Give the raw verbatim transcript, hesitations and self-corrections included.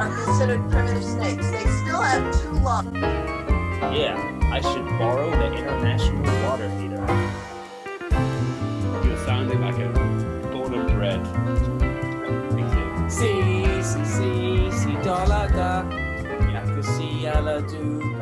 are considered primitive snakes. They still have two lungs. Yeah, I should borrow the international water heater. You're sounding like a bowl of bread. Si, si, si, si, dollar da. Yakusi ala do.